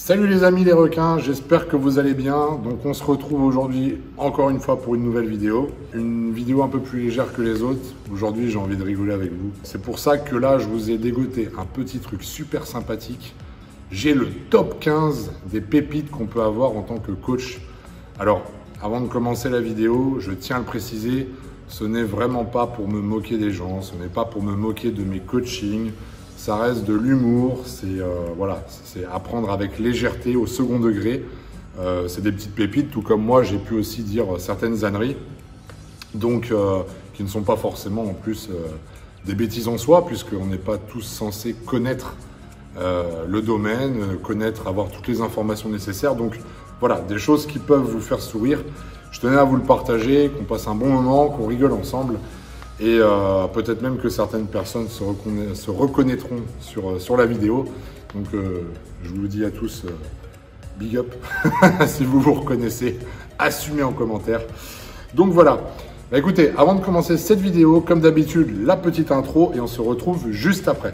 Salut les amis les requins, j'espère que vous allez bien. Donc on se retrouve aujourd'hui encore une fois pour une nouvelle vidéo. Une vidéo un peu plus légère que les autres. Aujourd'hui j'ai envie de rigoler avec vous. C'est pour ça que là je vous ai dégoté un petit truc super sympathique. J'ai le top 15 des pépites qu'on peut avoir en tant que coach. Alors avant de commencer la vidéo, je tiens à le préciser, ce n'est vraiment pas pour me moquer des gens, ce n'est pas pour me moquer de mes coachings. Ça reste de l'humour, c'est apprendre avec légèreté au second degré. C'est des petites pépites, tout comme moi j'ai pu aussi dire certaines âneries, donc qui ne sont pas forcément en plus des bêtises en soi, puisqu'on n'est pas tous censés connaître le domaine, avoir toutes les informations nécessaires. Donc voilà, des choses qui peuvent vous faire sourire. Je tenais à vous le partager, qu'on passe un bon moment, qu'on rigole ensemble. Et peut-être même que certaines personnes se reconnaîtront sur la vidéo. Donc je vous dis à tous, big up, si vous vous reconnaissez, assumez en commentaire. Donc voilà, bah, écoutez, avant de commencer cette vidéo, comme d'habitude, la petite intro et on se retrouve juste après.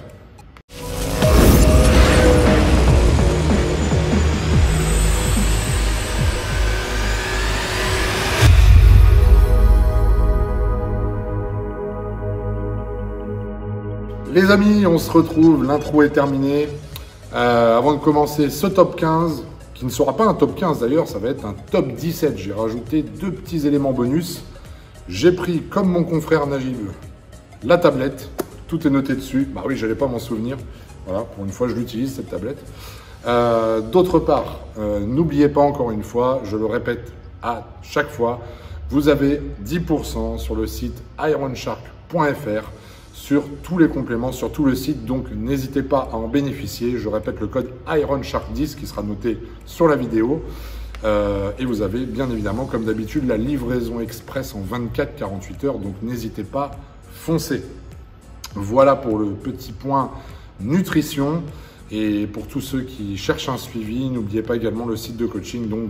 Les amis, on se retrouve, l'intro est terminée. Avant de commencer ce top 15, qui ne sera pas un top 15 d'ailleurs, ça va être un top 17. J'ai rajouté deux petits éléments bonus. J'ai pris, comme mon confrère Najib, la tablette. Tout est noté dessus. Bah oui, je n'allais pas m'en souvenir. Voilà, pour une fois, je l'utilise cette tablette. D'autre part, n'oubliez pas encore une fois, je le répète à chaque fois, vous avez 10% sur le site ironshark.fr. sur tous les compléments, sur tout le site, donc n'hésitez pas à en bénéficier. Je répète le code IRONSHARK10 qui sera noté sur la vidéo. Et vous avez bien évidemment, comme d'habitude, la livraison express en 24-48 heures, donc n'hésitez pas, foncez. Voilà pour le petit point nutrition. Et pour tous ceux qui cherchent un suivi, n'oubliez pas également le site de coaching, donc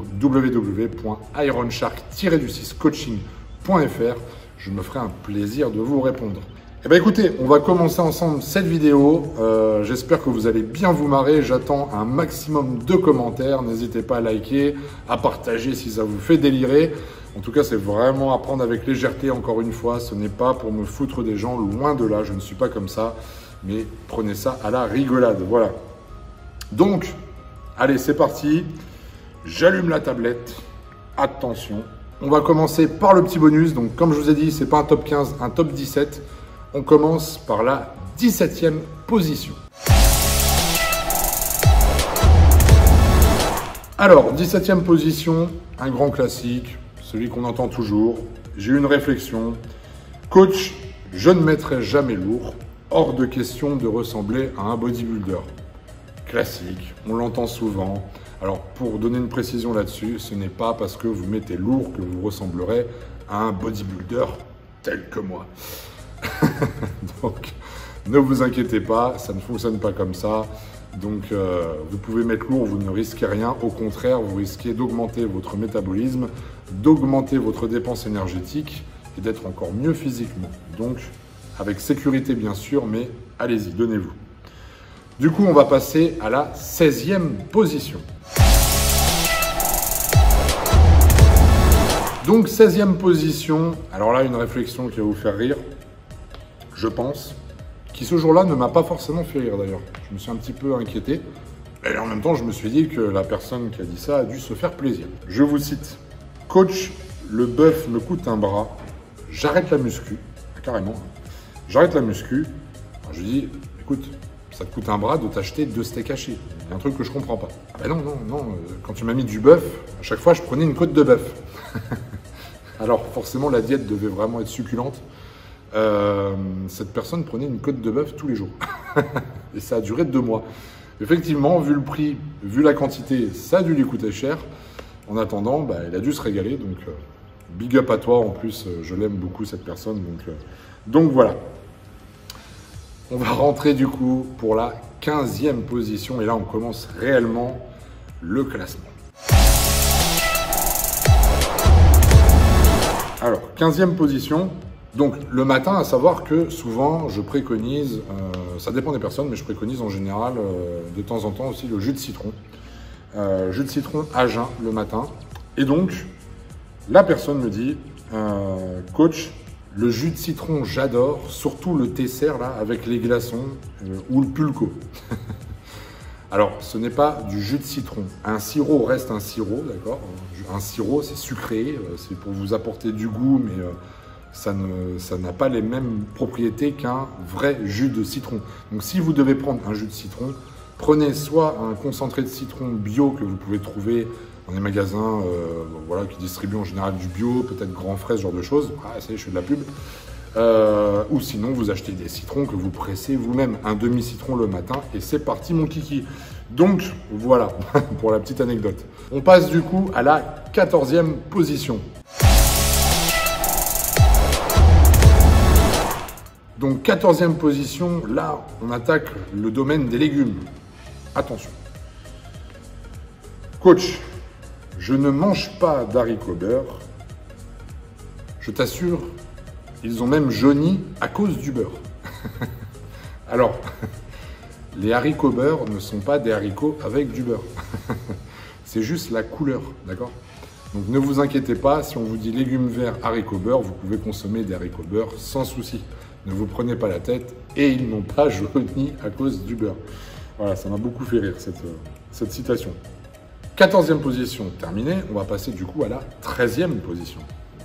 www.ironshark-coaching.fr. Je me ferai un plaisir de vous répondre. Eh bien écoutez, on va commencer ensemble cette vidéo. J'espère que vous allez bien vous marrer. J'attends un maximum de commentaires. N'hésitez pas à liker, à partager si ça vous fait délirer. En tout cas, c'est vraiment à prendre avec légèreté. Encore une fois, ce n'est pas pour me foutre des gens, loin de là. Je ne suis pas comme ça. Mais prenez ça à la rigolade. Voilà. Donc, allez, c'est parti. J'allume la tablette. Attention. On va commencer par le petit bonus. Donc, comme je vous ai dit, ce n'est pas un top 15, un top 17. On commence par la 17e position. Alors, 17e position, un grand classique, celui qu'on entend toujours. J'ai eu une réflexion. Coach, je ne mettrai jamais lourd. Hors de question de ressembler à un bodybuilder. Classique, on l'entend souvent. Alors, pour donner une précision là-dessus, ce n'est pas parce que vous mettez lourd que vous ressemblerez à un bodybuilder tel que moi. Donc, ne vous inquiétez pas, ça ne fonctionne pas comme ça. Donc, vous pouvez mettre lourd, vous ne risquez rien. Au contraire, vous risquez d'augmenter votre métabolisme, d'augmenter votre dépense énergétique et d'être encore mieux physiquement. Donc, avec sécurité bien sûr, mais allez-y, donnez-vous. Du coup, on va passer à la 16e position. Donc, 16e position. Alors là, une réflexion qui va vous faire rire. Je pense, qui ce jour-là ne m'a pas forcément fait rire d'ailleurs. Je me suis un petit peu inquiété. Et en même temps, je me suis dit que la personne qui a dit ça a dû se faire plaisir. Je vous cite. Coach, le bœuf me coûte un bras. J'arrête la muscu. Carrément. J'arrête la muscu. Alors, je lui dis, écoute, ça te coûte un bras de t'acheter 2 steaks hachés. Il y a un truc que je comprends pas. Ah ben non. Quand tu m'as mis du bœuf, à chaque fois, je prenais une côte de bœuf. Alors forcément, la diète devait vraiment être succulente. Cette personne prenait une côte de bœuf tous les jours. Et ça a duré 2 mois. Effectivement, vu le prix, vu la quantité, ça a dû lui coûter cher. En attendant, bah, il a dû se régaler. Donc, big up à toi. En plus, je l'aime beaucoup, cette personne. Donc voilà. On va rentrer du coup pour la 15e position. Et là, on commence réellement le classement. Alors, 15e position. Donc le matin, à savoir que souvent je préconise, ça dépend des personnes, mais je préconise en général de temps en temps aussi le jus de citron. jus de citron à jeun le matin. Et donc, la personne me dit, coach, le jus de citron, j'adore, surtout le Tesser là, avec les glaçons ou le pulco. Alors, ce n'est pas du jus de citron. Un sirop reste un sirop, d'accord? Un sirop, c'est sucré, c'est pour vous apporter du goût, mais ça n'a pas les mêmes propriétés qu'un vrai jus de citron. Donc, si vous devez prendre un jus de citron, prenez soit un concentré de citron bio que vous pouvez trouver dans les magasins voilà, qui distribuent en général du bio, peut-être Grand Frais, ce genre de choses. Ah, ça y est, je fais de la pub. Ou sinon, vous achetez des citrons que vous pressez vous-même. Un demi-citron le matin et c'est parti, mon kiki. Donc, voilà, pour la petite anecdote. On passe du coup à la 14e position. Donc, 14e position, là, on attaque le domaine des légumes. Attention. Coach, je ne mange pas d'haricots beurre. Je t'assure, ils ont même jauni à cause du beurre. Alors, les haricots beurre ne sont pas des haricots avec du beurre. C'est juste la couleur, d'accord? Donc ne vous inquiétez pas, si on vous dit légumes verts, haricots beurre, vous pouvez consommer des haricots beurre sans souci. Ne vous prenez pas la tête et ils n'ont pas jauni à cause du beurre. Voilà, ça m'a beaucoup fait rire cette citation. 14e position terminée, on va passer du coup à la 13e position.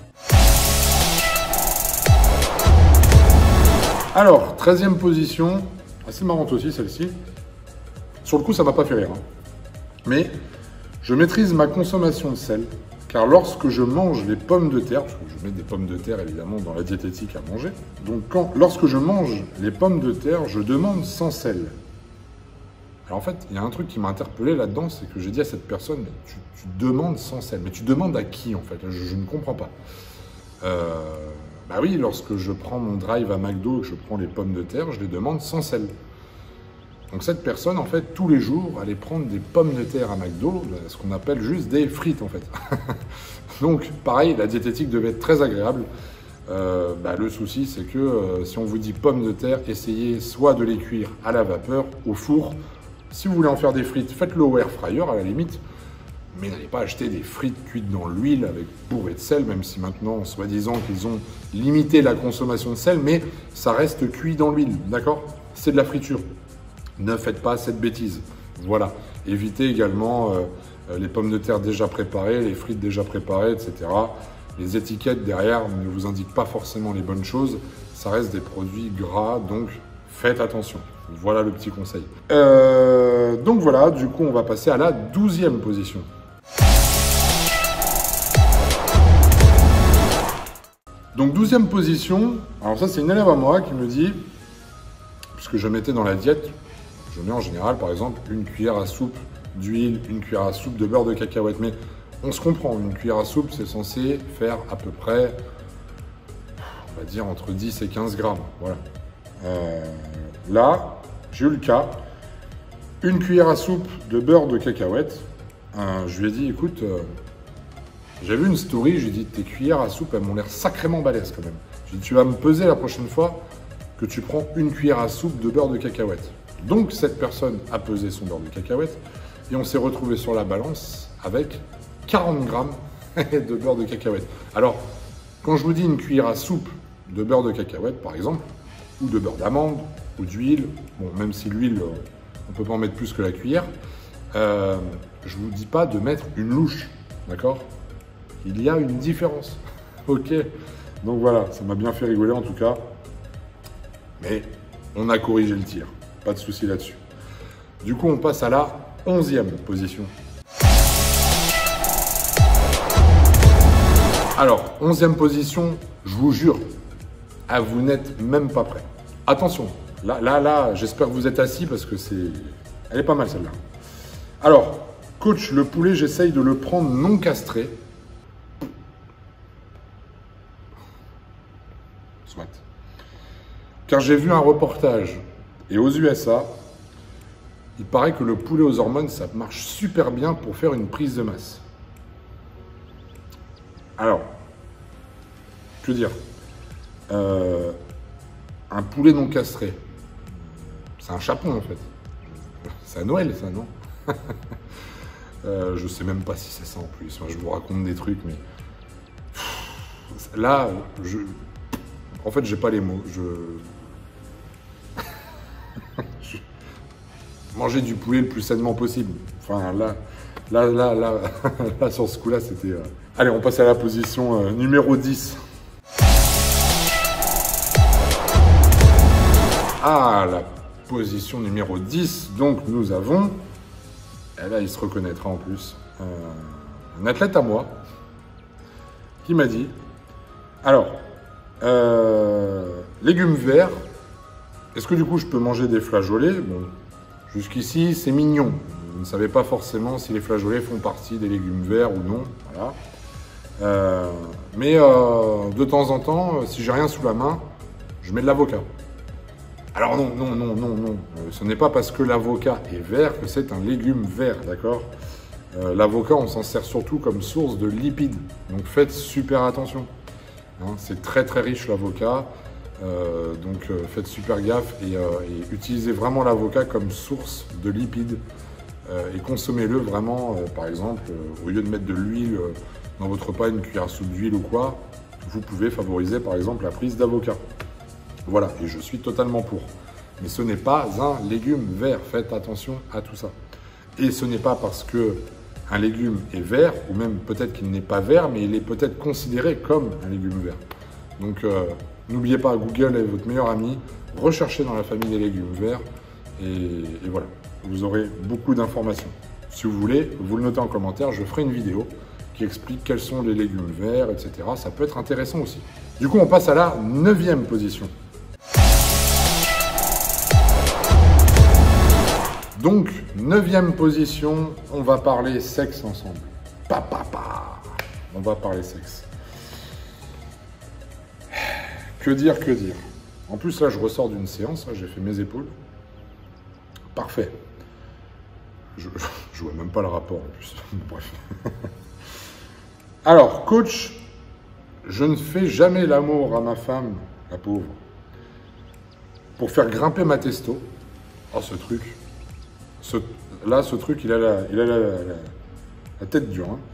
Alors, 13e position, assez marrante aussi celle-ci. Sur le coup, ça m'a pas fait rire. Hein. Mais je maîtrise ma consommation de sel, car lorsque je mange les pommes de terre, parce que je mets des pommes de terre évidemment dans la diététique à manger, donc lorsque je mange les pommes de terre, je demande sans sel. Alors en fait, il y a un truc qui m'a interpellé là-dedans, c'est que j'ai dit à cette personne, mais tu demandes sans sel. Mais tu demandes à qui en fait? Je ne comprends pas. Bah oui, lorsque je prends mon drive à McDo et que je prends les pommes de terre, je les demande sans sel. Donc cette personne, en fait, tous les jours, allait prendre des pommes de terre à McDo, ce qu'on appelle juste des frites, en fait. Donc, pareil, la diététique devait être très agréable. Le souci, c'est que si on vous dit pommes de terre, essayez soit de les cuire à la vapeur, au four. Si vous voulez en faire des frites, faites-le au air fryer, à la limite. Mais n'allez pas acheter des frites cuites dans l'huile avec bourré de sel, même si maintenant, soi-disant qu'ils ont limité la consommation de sel, mais ça reste cuit dans l'huile, d'accord? C'est de la friture. Ne faites pas cette bêtise. Voilà. Évitez également les pommes de terre déjà préparées, les frites déjà préparées, etc. Les étiquettes derrière ne vous indiquent pas forcément les bonnes choses. Ça reste des produits gras, donc faites attention. Voilà le petit conseil. Donc voilà, du coup, on va passer à la 12e position. Donc 12e position, alors ça c'est une élève à moi qui me dit, puisque je mettais dans la diète, je mets en général par exemple une cuillère à soupe d'huile, une cuillère à soupe de beurre de cacahuète, mais on se comprend, une cuillère à soupe c'est censé faire à peu près, on va dire entre 10 et 15 grammes, voilà. Là, j'ai eu le cas, une cuillère à soupe de beurre de cacahuète, je lui ai dit écoute, j'ai vu une story, j'ai dit tes cuillères à soupe, elles m'ont l'air sacrément balèzes quand même. J'ai dit tu vas me peser la prochaine fois que tu prends une cuillère à soupe de beurre de cacahuète. Donc cette personne a pesé son beurre de cacahuète et on s'est retrouvé sur la balance avec 40 grammes de beurre de cacahuète. Alors, quand je vous dis une cuillère à soupe de beurre de cacahuète par exemple, ou de beurre d'amande, ou d'huile, bon même si l'huile, on ne peut pas en mettre plus que la cuillère, je ne vous dis pas de mettre une louche, d'accord? Il y a une différence. Ok. Donc voilà, ça m'a bien fait rigoler en tout cas. Mais on a corrigé le tir. Pas de souci là-dessus. Du coup, on passe à la 11e position. Alors, 11e position, je vous jure, vous n'êtes même pas prêts. Attention, là, j'espère que vous êtes assis parce que elle est pas mal celle-là. Alors, coach, le poulet, j'essaye de le prendre non castré. Soit. Car j'ai vu un reportage et aux USA, il paraît que le poulet aux hormones, ça marche super bien pour faire une prise de masse. Alors, que dire, un poulet non castré, c'est un chapon en fait. C'est à Noël ça, non? Je sais même pas si c'est ça en plus. Enfin, je vous raconte des trucs, mais là, en fait, j'ai pas les mots. Manger du poulet le plus sainement possible. Enfin, là sur ce coup-là, c'était... Allez, on passe à la position numéro 10. Ah, la position numéro 10. Donc, nous avons... Et là, il se reconnaîtra en plus. Un athlète à moi qui m'a dit... Alors, légumes verts. Est-ce que du coup, je peux manger des flageolets? Bon, jusqu'ici, c'est mignon. Vous ne savez pas forcément si les flageolets font partie des légumes verts ou non. Voilà. Mais de temps en temps, si j'ai rien sous la main, je mets de l'avocat. Alors non. Ce n'est pas parce que l'avocat est vert que c'est un légume vert, d'accord? L'avocat, on s'en sert surtout comme source de lipides. Donc faites super attention. Hein, c'est très très riche l'avocat. Donc faites super gaffe et utilisez vraiment l'avocat comme source de lipides. Et consommez-le vraiment, par exemple, au lieu de mettre de l'huile dans votre repas, une cuillère à soupe d'huile ou quoi, vous pouvez favoriser par exemple la prise d'avocat. Voilà, et je suis totalement pour. Mais ce n'est pas un légume vert, faites attention à tout ça. Et ce n'est pas parce que un légume est vert, ou même peut-être qu'il n'est pas vert, mais il est peut-être considéré comme un légume vert. Donc n'oubliez pas, Google est votre meilleur ami, recherchez dans la famille des légumes verts, et voilà. Vous aurez beaucoup d'informations. Si vous voulez, vous le notez en commentaire, je ferai une vidéo qui explique quels sont les légumes verts, etc. Ça peut être intéressant aussi. Du coup, on passe à la 9e position. Donc, 9e position, on va parler sexe ensemble. On va parler sexe. Que dire? En plus, là, je ressors d'une séance, j'ai fait mes épaules. Parfait. Je vois même pas le rapport en plus. Bref. Alors, coach, je ne fais jamais l'amour à ma femme, la pauvre, pour faire grimper ma testo. Oh, ce truc. Ce truc, il a la tête dure. Hein.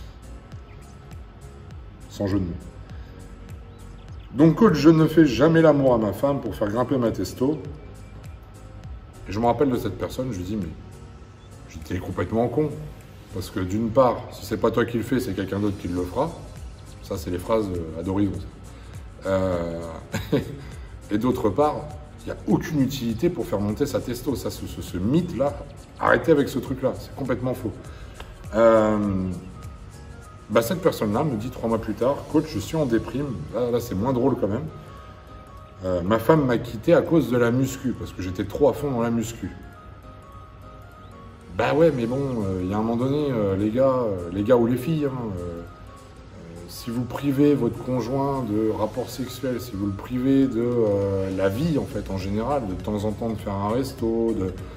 Sans jeu de mots. Donc, coach, je ne fais jamais l'amour à ma femme pour faire grimper ma testo. Et je me rappelle de cette personne, je lui dis, mais j'étais complètement con. Parce que d'une part, si c'est pas toi qui le fais, c'est quelqu'un d'autre qui le fera. Ça, c'est les phrases ad horizon. Et d'autre part, il n'y a aucune utilité pour faire monter sa testo. Ça, ce mythe-là, arrêtez avec ce truc-là, c'est complètement faux. Cette personne-là me dit 3 mois plus tard, coach, je suis en déprime. Là c'est moins drôle quand même. Ma femme m'a quitté à cause de la muscu, parce que j'étais trop à fond dans la muscu. Bah ouais, mais bon, il y a un moment donné, les gars ou les filles, si vous privez votre conjoint de rapports sexuels, si vous le privez de la vie, en fait, en général, de temps en temps de faire un resto,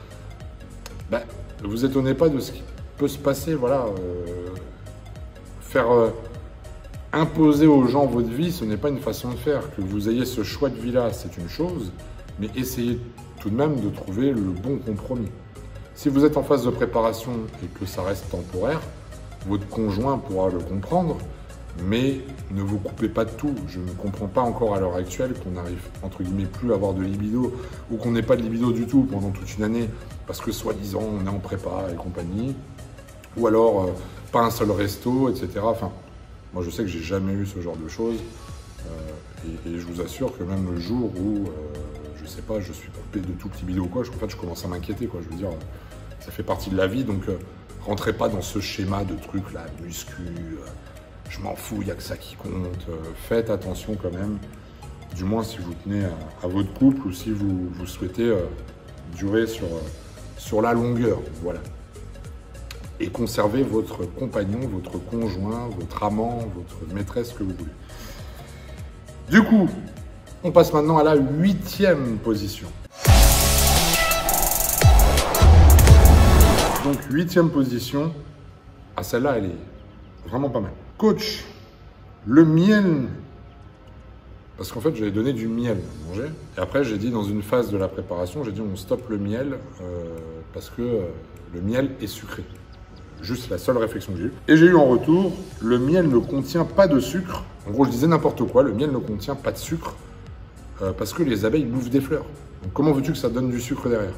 ne vous étonnez pas de ce qui peut se passer, voilà. Faire imposer aux gens votre vie, ce n'est pas une façon de faire. Que vous ayez ce choix de vie-là, c'est une chose, mais essayez tout de même de trouver le bon compromis. Si vous êtes en phase de préparation et que ça reste temporaire, votre conjoint pourra le comprendre, mais ne vous coupez pas de tout. Je ne comprends pas encore à l'heure actuelle qu'on n'arrive, entre guillemets, plus à avoir de libido, ou qu'on n'ait pas de libido du tout pendant toute une année, parce que soi-disant on est en prépa et compagnie, ou alors pas un seul resto, etc. Enfin, moi je sais que j'ai jamais eu ce genre de choses, et je vous assure que même le jour où, je sais pas, je suis coupé de tout libido ou quoi, en fait je commence à m'inquiéter, quoi. Je veux dire, ça fait partie de la vie, donc rentrez pas dans ce schéma de trucs là, muscu, je m'en fous, il n'y a que ça qui compte. Faites attention quand même, du moins si vous tenez à votre couple ou si vous souhaitez durer sur la longueur, voilà. Et conservez votre compagnon, votre conjoint, votre amant, votre maîtresse, que vous voulez. Du coup, on passe maintenant à la 8e position. Donc 8e position, celle-là, elle est vraiment pas mal. Coach, le miel, parce qu'en fait j'avais donné du miel à manger, et après j'ai dit dans une phase de la préparation, j'ai dit on stoppe le miel, parce que le miel est sucré. juste la seule réflexion que j'ai eue. Et j'ai eu en retour, le miel ne contient pas de sucre. En gros, je disais n'importe quoi, le miel ne contient pas de sucre parce que les abeilles bouffent des fleurs. Donc comment veux-tu que ça donne du sucre derrière?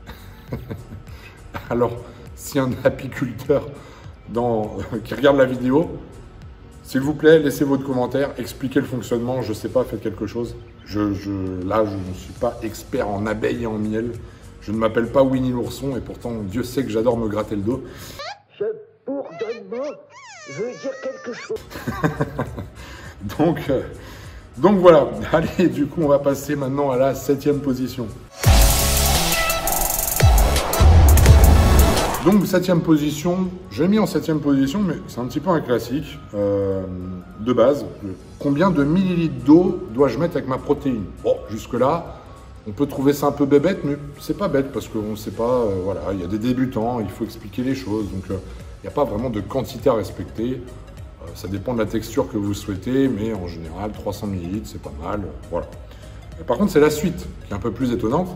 Alors, si un apiculteur qui regarde la vidéo, s'il vous plaît, laissez votre commentaire, expliquez le fonctionnement, je ne sais pas, faites quelque chose. Là, je ne suis pas expert en abeilles et en miel. Je ne m'appelle pas Winnie l'ourson et pourtant, Dieu sait que j'adore me gratter le dos. Ce bourdonnement veut dire quelque chose. Donc voilà, allez, du coup, on va passer maintenant à la 7e position. Donc 7e position, j'ai mis en 7e position, mais c'est un petit peu un classique de base. Combien de millilitres d'eau dois-je mettre avec ma protéine? Bon, jusque-là, on peut trouver ça un peu bébête, mais c'est pas bête parce qu'on ne sait pas, voilà, il y a des débutants, il faut expliquer les choses, donc il n'y a pas vraiment de quantité à respecter. Ça dépend de la texture que vous souhaitez, mais en général, 300 ml, c'est pas mal, voilà. Par contre, c'est la suite qui est un peu plus étonnante.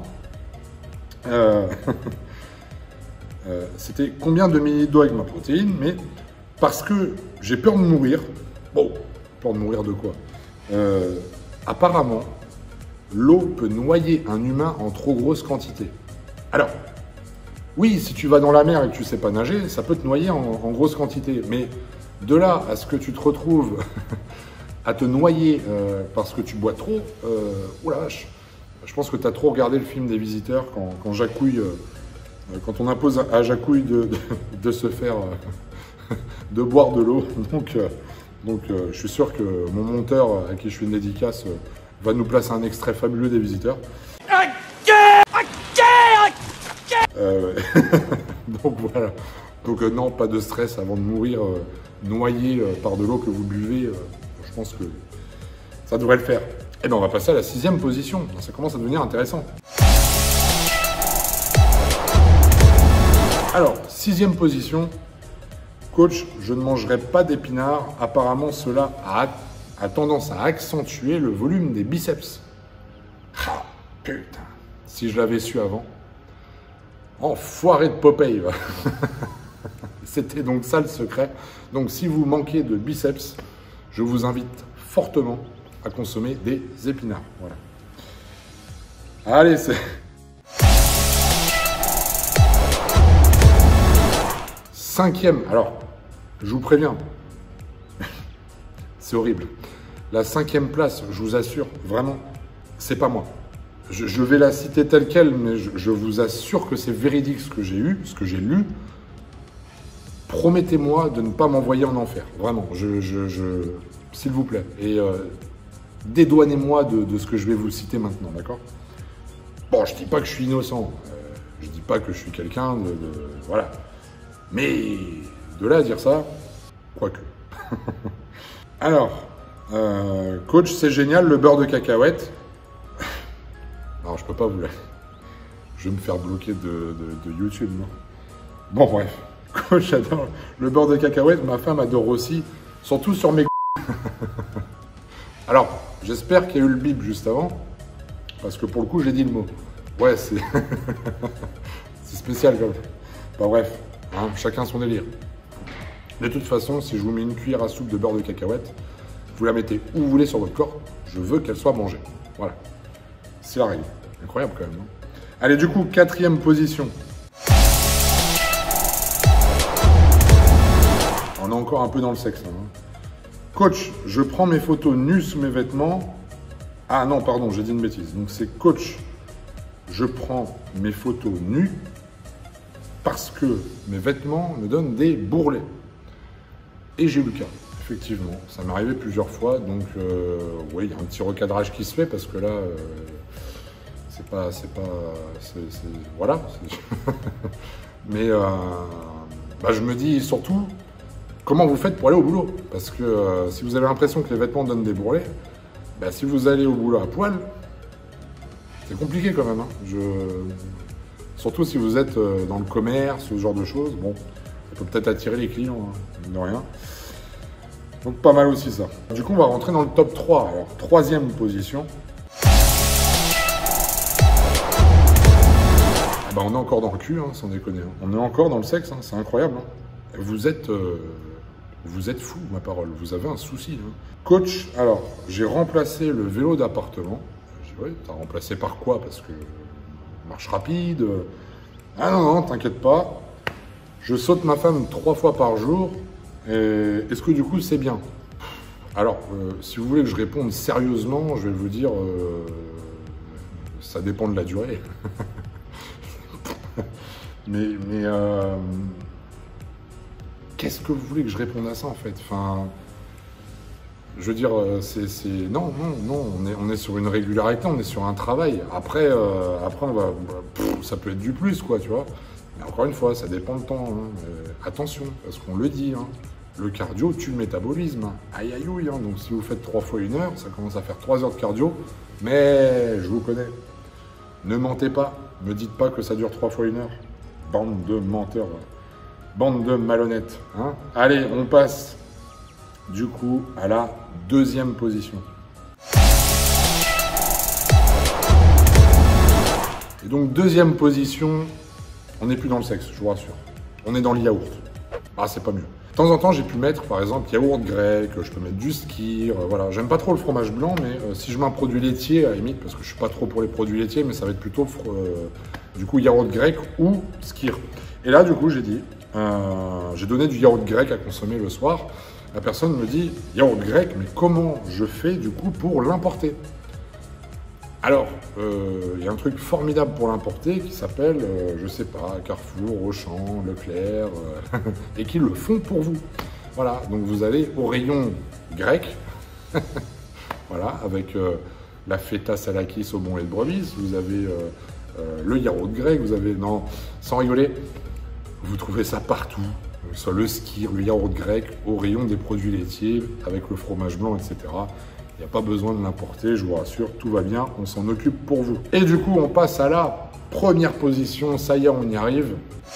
C'était combien de millilitres d'eau avec ma protéine, mais parce que j'ai peur de mourir. Bon, peur de mourir de quoi? Apparemment, l'eau peut noyer un humain en trop grosse quantité. Alors, oui, si tu vas dans la mer et que tu ne sais pas nager, ça peut te noyer en grosse quantité. Mais de là à ce que tu te retrouves à te noyer parce que tu bois trop, oula, je pense que tu as trop regardé le film des Visiteurs quand Jacouille... quand on impose à Jacouille de se faire, de boire de l'eau. Donc je suis sûr que mon monteur, à qui je fais une dédicace, va nous placer un extrait fabuleux des Visiteurs. Donc voilà. Donc non, pas de stress avant de mourir noyé par de l'eau que vous buvez. Je pense que ça devrait le faire. Et bien on va passer à la 6e position. Ça commence à devenir intéressant. Alors, 6e position, coach, je ne mangerai pas d'épinards. Apparemment, cela a tendance à accentuer le volume des biceps. Ah, putain, si je l'avais su avant. Enfoiré de Popeye. C'était donc ça le secret. Donc, si vous manquez de biceps, je vous invite fortement à consommer des épinards. Voilà. Allez, c'est... 5e, alors, je vous préviens, c'est horrible. La 5e place, je vous assure, vraiment, c'est pas moi. Je vais la citer telle quelle, mais je vous assure que c'est véridique ce que j'ai eu, ce que j'ai lu. Promettez-moi de ne pas m'envoyer en enfer, vraiment, s'il vous plaît. Et dédouanez-moi de ce que je vais vous citer maintenant, d'accord? Bon, je dis pas que je suis innocent, je dis pas que je suis quelqu'un voilà. Mais de là à dire ça, quoique. Alors, coach, c'est génial, le beurre de cacahuète. Non, je peux pas vous la... Je vais me faire bloquer de YouTube, non? Bon, bref. Coach, j'adore le beurre de cacahuète. Ma femme adore aussi, surtout sur mes... Alors, j'espère qu'il y a eu le bip juste avant, parce que pour le coup, j'ai dit le mot. Ouais, c'est... c'est spécial, quand même. Bah, bref. Hein, chacun son délire. De toute façon, si je vous mets une cuillère à soupe de beurre de cacahuète, vous la mettez où vous voulez sur votre corps, je veux qu'elle soit mangée. Voilà. C'est la règle. Incroyable quand même. Non? Allez, du coup, 4e position. On est encore un peu dans le sexe. Hein. Coach, je prends mes photos nues sous mes vêtements. Ah non, pardon, j'ai dit une bêtise. Donc c'est coach, je prends mes photos nues parce que mes vêtements me donnent des bourrelets. Et j'ai eu le cas, effectivement. Ça m'est arrivé plusieurs fois, donc oui, il y a un petit recadrage qui se fait parce que là, voilà. Mais bah, je me dis surtout, comment vous faites pour aller au boulot? Parce que si vous avez l'impression que les vêtements donnent des bourrelets, bah, si vous allez au boulot à poil, c'est compliqué quand même. Hein. Surtout si vous êtes dans le commerce, ce genre de choses, bon, ça peut peut-être attirer les clients, hein, de rien. Donc pas mal aussi ça. Du coup, on va rentrer dans le top 3. Alors, 3e position. Ah bah, on est encore dans le cul, hein, sans déconner. Hein. On est encore dans le sexe, hein, c'est incroyable. Hein. vous êtes fou, ma parole, vous avez un souci. Hein. Coach, alors, j'ai remplacé le vélo d'appartement. Je dis, ouais, t'as remplacé par quoi? Parce que marche rapide. Ah non, non, t'inquiète pas. Je saute ma femme 3 fois par jour. Est-ce que du coup, c'est bien? Alors, si vous voulez que je réponde sérieusement, je vais vous dire, ça dépend de la durée. mais qu'est-ce que vous voulez que je réponde à ça en fait? Enfin, je veux dire, non, on est sur une régularité, on est sur un travail. Après on va, ça peut être du plus, quoi, tu vois. Mais encore une fois, ça dépend du temps. Hein. Attention, parce qu'on le dit, hein, le cardio tue le métabolisme. Hein. Aïe aïe aïe. Hein. Donc si vous faites 3 fois 1 heure, ça commence à faire 3 heures de cardio. Mais je vous connais. Ne mentez pas. Me dites pas que ça dure 3 fois 1 heure. Bande de menteurs. Bande de malhonnêtes. Hein. Allez, on passe du coup à la deuxième position. Et donc deuxième position, on n'est plus dans le sexe, je vous rassure. On est dans le yaourt. Ah, c'est pas mieux. De temps en temps, j'ai pu mettre par exemple yaourt grec, je peux mettre du skyr, voilà. J'aime pas trop le fromage blanc, mais si je mets un produit laitier, à la limite, parce que je suis pas trop pour les produits laitiers, mais ça va être plutôt du coup yaourt grec ou skyr. Et là, du coup, j'ai dit, j'ai donné du yaourt grec à consommer le soir. La personne me dit, yaourt grec, mais comment je fais du coup pour l'importer? Alors, il y a un truc formidable pour l'importer qui s'appelle, je sais pas, Carrefour, Auchan, Leclerc, et qui le font pour vous. Voilà, donc vous allez au rayon grec, voilà, avec la feta salakis au bon lait de brebis, vous avez le yaourt grec, vous avez, non, sans rigoler, vous trouvez ça partout. Soit le skyr, le yaourt grec, au rayon des produits laitiers, avec le fromage blanc, etc. Il n'y a pas besoin de l'importer, je vous rassure, tout va bien, on s'en occupe pour vous. Et du coup, on passe à la première position, ça y est, on y arrive.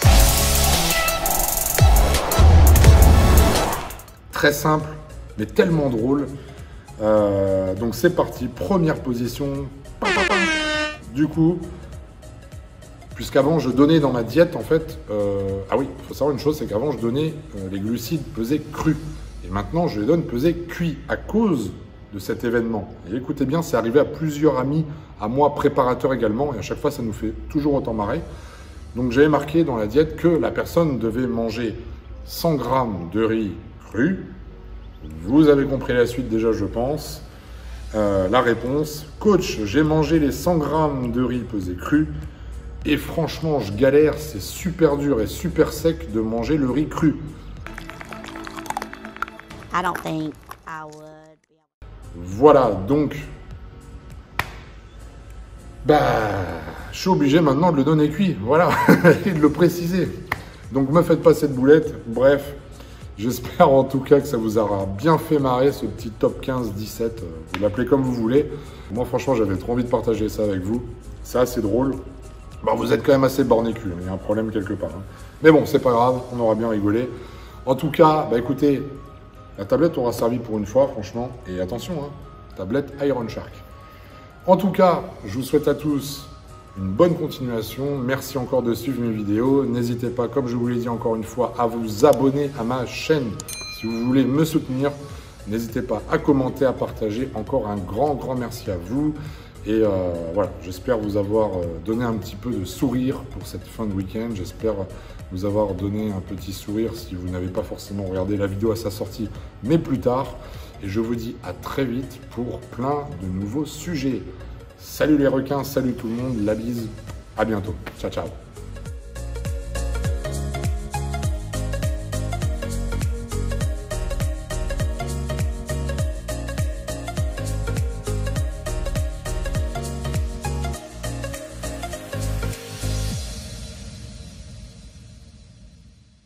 Très simple, mais tellement drôle. Donc c'est parti, première position. Du coup, puisqu'avant je donnais dans ma diète, en fait, ah oui, il faut savoir une chose, c'est qu'avant je donnais les glucides pesés crus. Et maintenant je les donne pesés cuits à cause de cet événement. Et écoutez bien, c'est arrivé à plusieurs amis, à moi préparateurs également, et à chaque fois ça nous fait toujours autant marrer. Donc j'avais marqué dans la diète que la personne devait manger 100 g de riz cru. Vous avez compris la suite déjà, je pense. La réponse, coach, j'ai mangé les 100 g de riz pesés crus. Et franchement, je galère, c'est super dur et super sec de manger le riz cru. I don't think I would. Voilà, donc, je suis obligé maintenant de le donner cuit, voilà, et de le préciser. Donc, me faites pas cette boulette. Bref, j'espère en tout cas que ça vous aura bien fait marrer, ce petit top 15-17, vous l'appelez comme vous voulez. Moi, franchement, j'avais trop envie de partager ça avec vous. C'est assez drôle. Vous êtes quand même assez borné cul, il y a un problème quelque part. Hein. Mais bon, c'est pas grave, on aura bien rigolé. En tout cas, écoutez, la tablette aura servi pour une fois, franchement. Et attention, hein, tablette Iron Shark. En tout cas, je vous souhaite à tous une bonne continuation. Merci encore de suivre mes vidéos. N'hésitez pas, comme je vous l'ai dit encore une fois, à vous abonner à ma chaîne. Si vous voulez me soutenir, n'hésitez pas à commenter, à partager. Encore un grand merci à vous. Et voilà, j'espère vous avoir donné un petit peu de sourire pour cette fin de week-end. J'espère vous avoir donné un petit sourire si vous n'avez pas forcément regardé la vidéo à sa sortie, mais plus tard. Et je vous dis à très vite pour plein de nouveaux sujets. Salut les requins, salut tout le monde, la bise, à bientôt. Ciao, ciao.